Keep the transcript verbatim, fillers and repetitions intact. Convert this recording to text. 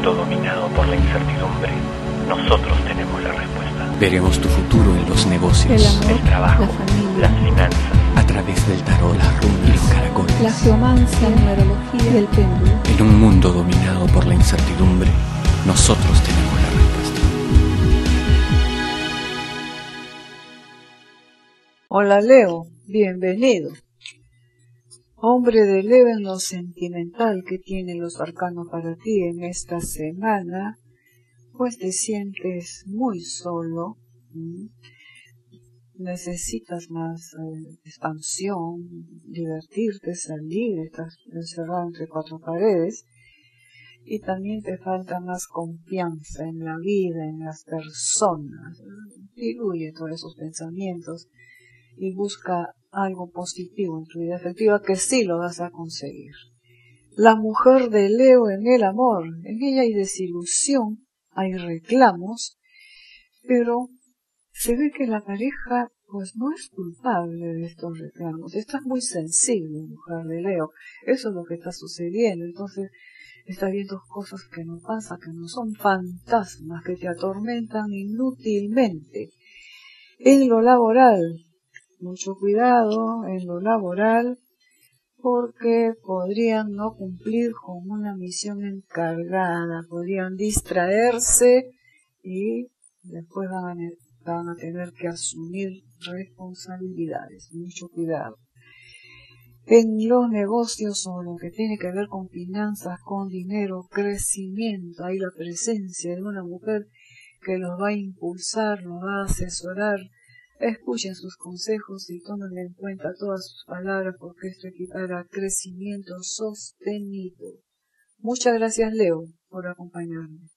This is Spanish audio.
mundo dominado por la incertidumbre, nosotros tenemos la respuesta. Veremos tu futuro en los negocios, el amor, el trabajo, la familia, las finanzas, a través del tarot, las runas y los caracoles. la geomancia, la numerología y el péndulo. En un mundo dominado por la incertidumbre, nosotros tenemos la respuesta. Hola Leo, bienvenido. Hombre de Leo, en lo sentimental que tienen los arcanos para ti en esta semana, pues te sientes muy solo, ¿m? Necesitas más eh, expansión, divertirte, salir, estás encerrado entre cuatro paredes, y también te falta más confianza en la vida, en las personas. Diluye todos esos pensamientos y busca algo positivo en tu vida afectiva, que sí lo vas a conseguir. La mujer de Leo en el amor, en ella hay desilusión, hay reclamos, pero se ve que la pareja pues no es culpable de estos reclamos. Estás muy sensible, mujer de Leo, eso es lo que está sucediendo. Entonces estás viendo cosas que no pasan, que no son, fantasmas que te atormentan inútilmente. En lo laboral, mucho cuidado en lo laboral, porque podrían no cumplir con una misión encargada, podrían distraerse y después van a, van a tener que asumir responsabilidades. Mucho cuidado. En los negocios o lo que tiene que ver con finanzas, con dinero, crecimiento, hay la presencia de una mujer que los va a impulsar, los va a asesorar. Escuchen sus consejos y tomen en cuenta todas sus palabras, porque esto equivale a crecimiento sostenido. Muchas gracias, Leo, por acompañarme.